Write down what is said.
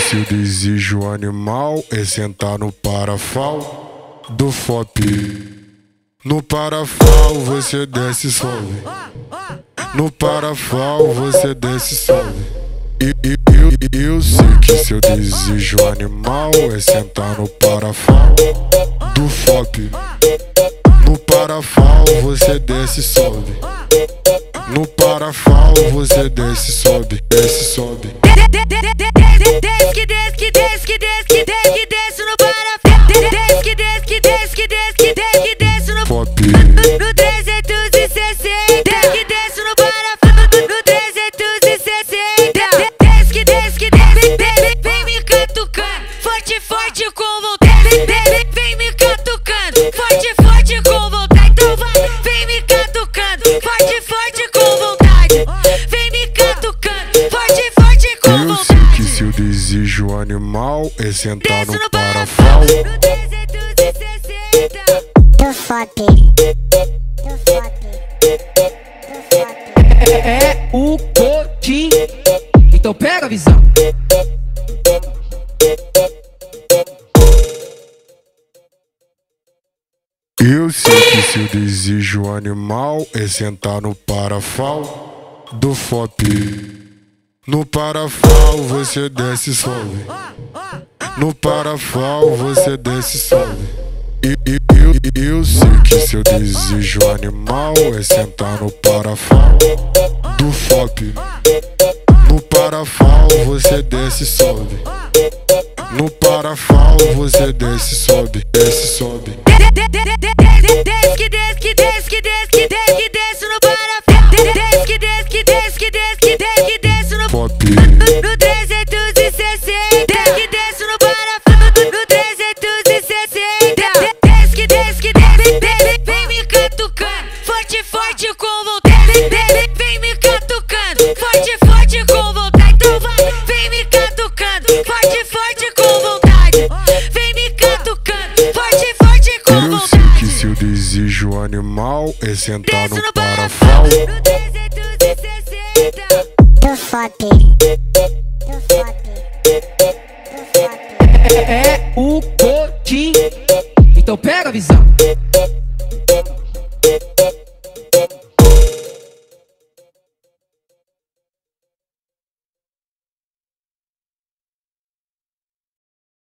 se o desejo animal é sentar no parafal do FOP. No parafal você desce e sobe. No parafal você desce e sobe. Eu sei que seu desejo animal é sentar no parafal do FOP. No parafal você desce e sobe. No parafal você desce e sobe, desce e sobe. Desce que desce que desce que desce que desce que desce no parafal. Desce que desce que desce que desce que desce que desce no FOP. No 360. Desce que desce no parafal. No 360. Desce que desce que desce. Vem me catucando, forte forte com vontade. Vem me catucando, forte forte com vontade. Então vai, vem me catucando, forte forte com vontade. Vem me catucando, forte forte com Eu vontade. sei que seu desejo animal é sentar no parafal No 360. Do FOP. Do FOP. É o Coquinho. Então pega a visão. Eu sei que seu desejo animal é sentar no parafal do FOP. No parafal você desce e sobe. No parafal você desce e sobe. Eu sei que seu desejo animal é sentar no parafal do FOP. No parafal você desce e sobe. No parafal você desce e sobe, desce e sobe. Desce que desce que desce que desce que desce que desce no parafal. Desce que desce que desce que desce que desce que desce no FOP. No 360. Desce que desce no parafal. No 360. Desce que desce que desce. Vem me catucando, forte forte com vontade. Vem me catucando, forte forte com vontade. Então vai, vem me catucando, forte forte com vontade. Vem me catucando, forte forte com Eu sei que vontade. seu desejo animal é sentar Desce no no parafal No 360. Do FOP. Do FOP. Do FOP. É o Coquinho. Então pega a visão.